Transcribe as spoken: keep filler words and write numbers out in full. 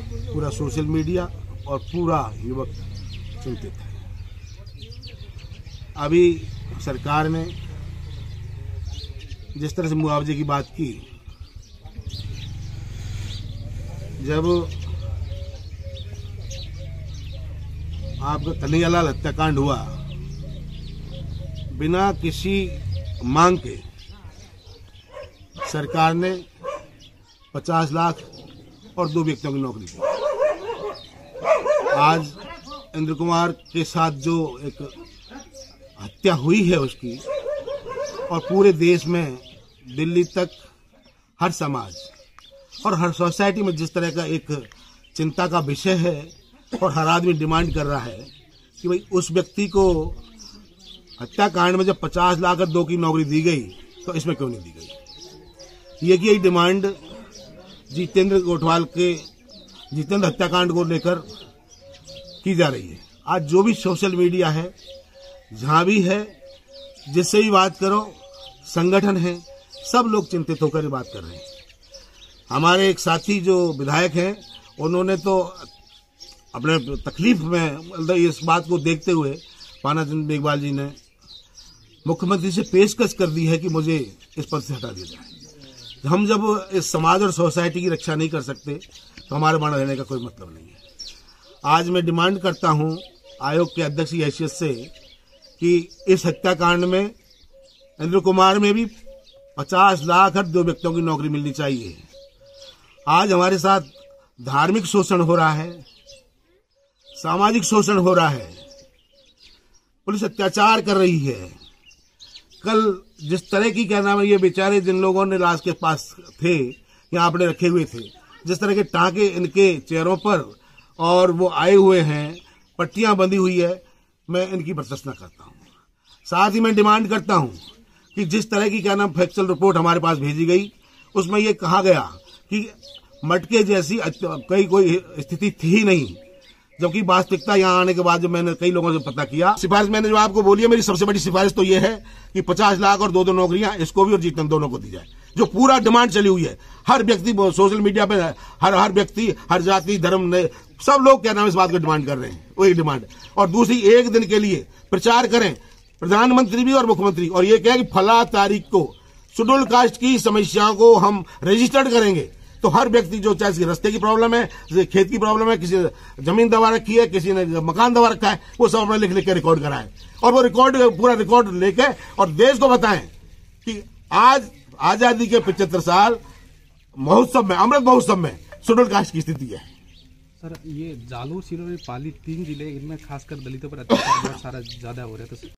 पूरा social media और पूरा युवक चिंतित है। अभी सरकार ने जिस तरह से मुआवजे की बात की, जब आपका कन्हैयालाल हत्याकांड हुआ, बिना किसी मांग के सरकार ने पचास लाख और दो व्यक्तियों की नौकरी दी। आज इंद्र कुमार के साथ जो एक हत्या हुई है उसकी, और पूरे देश में दिल्ली तक हर समाज और हर सोसाइटी में जिस तरह का एक चिंता का विषय है और हर आदमी डिमांड कर रहा है कि भाई उस व्यक्ति को हत्याकांड में जब पचास लाख और दो की नौकरी दी गई तो इसमें क्यों नहीं दी गई। ये कि यही डिमांड जितेंद्र गोठवाल के जितेंद्र हत्याकांड को लेकर की जा रही है। आज जो भी सोशल मीडिया है, जहां भी है, जिससे भी बात करो, संगठन है, सब लोग चिंतित होकर बात कर रहे हैं। हमारे एक साथी जो विधायक हैं, उन्होंने तो अपने तकलीफ में इस बात को देखते हुए पाना चंद मेघवाल जी ने मुख्यमंत्री से पेशकश कर दी है कि मुझे इस पद से हटा दिया जाए। हम जब इस समाज और सोसाइटी की रक्षा नहीं कर सकते तो हमारे बना रहने का कोई मतलब नहीं है। आज मैं डिमांड करता हूं आयोग के अध्यक्ष की हैसियत से कि इस हत्याकांड में इंद्र कुमार में भी पचास लाख और दो व्यक्तियों की नौकरी मिलनी चाहिए। आज हमारे साथ धार्मिक शोषण हो रहा है, सामाजिक शोषण हो रहा है, पुलिस अत्याचार कर रही है। कल जिस तरह की क्या नाम है, ये बेचारे जिन लोगों ने लाश के पास थे, यहाँ अपने रखे हुए थे, जिस तरह के टांके इनके चेहरों पर और वो आए हुए हैं, पट्टियां बंधी हुई है, मैं इनकी प्रशंसा करता हूँ। साथ ही मैं डिमांड करता हूँ कि जिस तरह की क्या नाम फैक्चुअल रिपोर्ट हमारे पास भेजी गई, उसमें ये कहा गया कि मटके जैसी कई कोई स्थिति थी ही नहीं, जबकि वास्तविकता यहाँ आने के बाद जो मैंने कई लोगों से पता किया, सिफारिश मैंने जो आपको बोली है, मेरी सबसे बड़ी सिफारिश तो ये है कि पचास लाख और दो दो नौकरियां इसको भी और जीतन दोनों को दी जाए। जो पूरा डिमांड चली हुई है, हर व्यक्ति सोशल मीडिया पे, हर हर व्यक्ति, हर जाति, धर्म, सब लोग क्या नाम इस बात को डिमांड कर रहे हैं, वही डिमांड। और दूसरी, एक दिन के लिए प्रचार करें प्रधानमंत्री भी और मुख्यमंत्री, और ये कहें कि फला तारीख को शेड्यूल कास्ट की समस्याओं को हम रजिस्टर्ड करेंगे, तो हर व्यक्ति जो चाहे किसी रास्ते की प्रॉब्लम है, खेत की प्रॉब्लम है, किसी ने जमीन दबा रखी है, किसी ने मकान दबा रखा है, वो सब अपने लिख लिख के रिकॉर्ड कराएं और वो रिकॉर्ड पूरा रिकॉर्ड लेके और देश को बताएं कि आज आजादी के पचहत्तर साल महोत्सव में, अमृत महोत्सव में शेड्यूल कास्ट की स्थिति है। सर, ये जालोर, सिरोही, पाली तीन जिले, इनमें खासकर दलितों पर अत्याचार बहुत सारा ज्यादा हो रहा है, तो